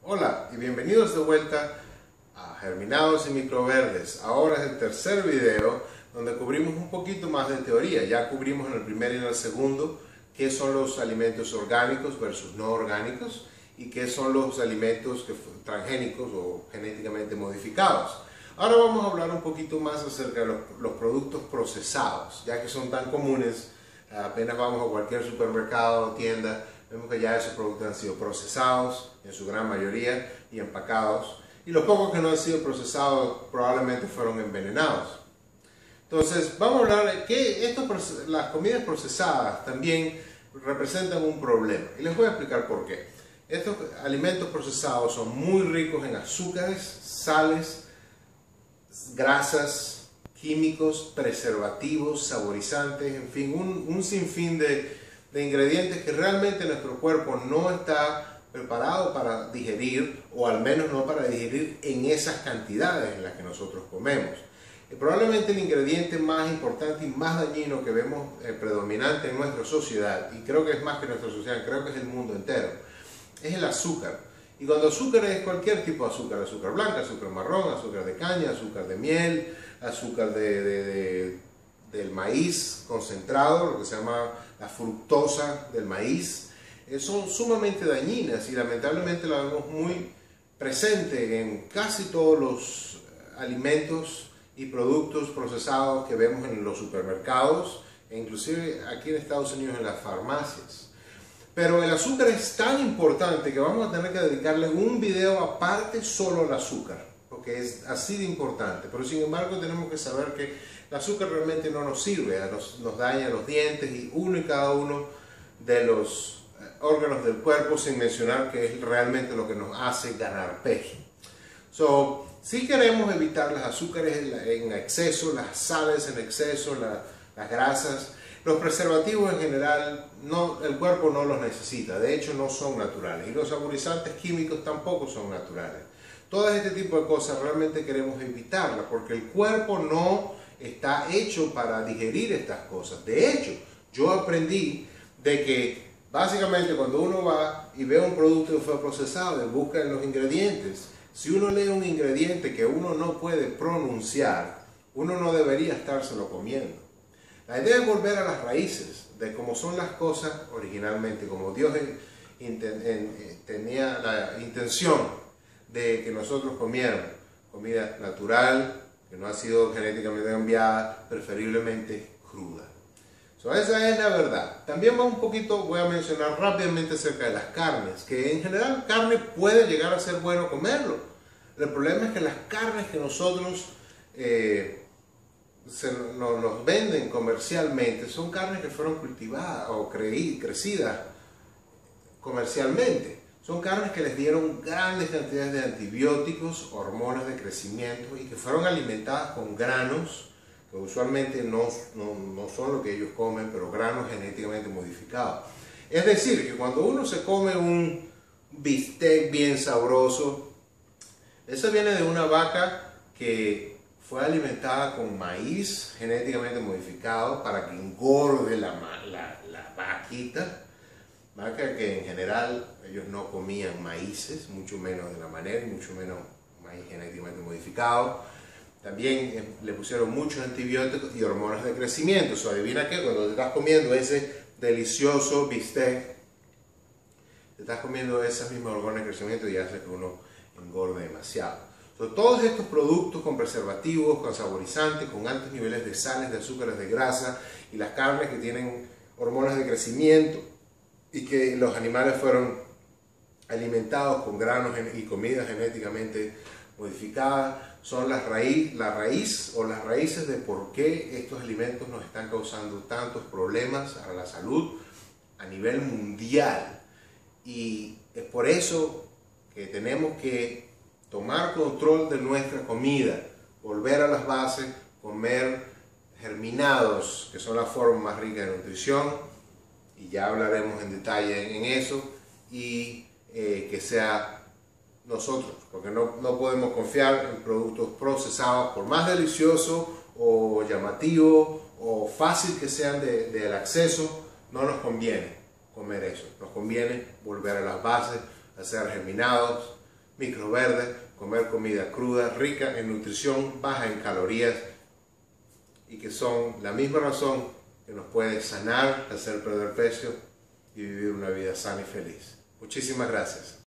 Hola y bienvenidos de vuelta a Germinados y Microverdes. Ahora es el tercer video donde cubrimos un poquito más de teoría. Ya cubrimos en el primer y en el segundo qué son los alimentos orgánicos versus no orgánicos y qué son los alimentos transgénicos o genéticamente modificados. Ahora vamos a hablar un poquito más acerca de los productos procesados, ya que son tan comunes. Apenas vamos a cualquier supermercado o tienda, vemos que ya esos productos han sido procesados en su gran mayoría y empacados, y los pocos que no han sido procesados probablemente fueron envenenados. Entonces vamos a hablar de que las comidas procesadas también representan un problema, y les voy a explicar por qué. Estos alimentos procesados son muy ricos en azúcares, sales, grasas, químicos, preservativos, saborizantes, en fin, un sinfín de ingredientes que realmente nuestro cuerpo no está preparado para digerir, o al menos no para digerir en esas cantidades en las que nosotros comemos. Y probablemente el ingrediente más importante y más dañino que vemos predominante en nuestra sociedad, y creo que es más que nuestra sociedad, creo que es el mundo entero, es el azúcar. Y cuando azúcar es cualquier tipo de azúcar, azúcar blanca, azúcar marrón, azúcar de caña, azúcar de miel, azúcar del maíz concentrado, lo que se llama la fructosa del maíz, son sumamente dañinas y lamentablemente la vemos muy presente en casi todos los alimentos y productos procesados que vemos en los supermercados e inclusive aquí en Estados Unidos en las farmacias. Pero el azúcar es tan importante que vamos a tener que dedicarle un video aparte solo al azúcar, porque es así de importante. Pero sin embargo tenemos que saber que el azúcar realmente no nos sirve, nos daña los dientes y uno y cada uno de los órganos del cuerpo, sin mencionar que es realmente lo que nos hace ganar peso. Si queremos evitar los azúcares en exceso, las sales en exceso, las grasas, los preservativos en general, el cuerpo no los necesita, de hecho no son naturales, y los saborizantes químicos tampoco son naturales. Todo este tipo de cosas realmente queremos evitarlas porque el cuerpo no está hecho para digerir estas cosas. De hecho, yo aprendí de que básicamente cuando uno va y ve un producto que fue procesado y busca en los ingredientes, si uno lee un ingrediente que uno no puede pronunciar, uno no debería estárselo comiendo. La idea es volver a las raíces de cómo son las cosas originalmente, como Dios tenía la intención de que nosotros comiéramos comida natural, que no ha sido genéticamente cambiada, preferiblemente cruda. Esa es la verdad. También voy a mencionar rápidamente acerca de las carnes, que en general carne puede llegar a ser bueno comerlo. El problema es que las carnes que nosotros nos venden comercialmente son carnes que fueron cultivadas o crecidas comercialmente. Son carnes que les dieron grandes cantidades de antibióticos, hormonas de crecimiento y que fueron alimentadas con granos que usualmente no son lo que ellos comen, pero granos genéticamente modificados. Es decir, que cuando uno se come un bistec bien sabroso, eso viene de una vaca que fue alimentada con maíz genéticamente modificado para que engorde la vaca que en general ellos no comían maíces, mucho menos de la manera, y mucho menos maíz genéticamente modificado. También le pusieron muchos antibióticos y hormonas de crecimiento. Adivina qué, cuando te estás comiendo ese delicioso bistec, te estás comiendo esas mismas hormonas de crecimiento y hace que uno engorde demasiado. Todos estos productos con preservativos, con saborizantes, con altos niveles de sales, de azúcares, de grasa, y las carnes que tienen hormonas de crecimiento y que los animales fueron alimentados con granos y comida genéticamente modificada, son la raíz o las raíces de por qué estos alimentos nos están causando tantos problemas a la salud a nivel mundial. Y es por eso que tenemos que tomar control de nuestra comida, volver a las bases, comer germinados, que son la forma más rica de nutrición, y ya hablaremos en detalle en eso, y que sea nosotros, porque no podemos confiar en productos procesados, por más deliciosos o llamativos o fácil que sean del acceso, no nos conviene comer eso, nos conviene volver a las bases, hacer germinados, microverdes, comer comida cruda, rica en nutrición, baja en calorías y que son la misma razón que nos puede sanar, hacer perder peso y vivir una vida sana y feliz. Muchísimas gracias.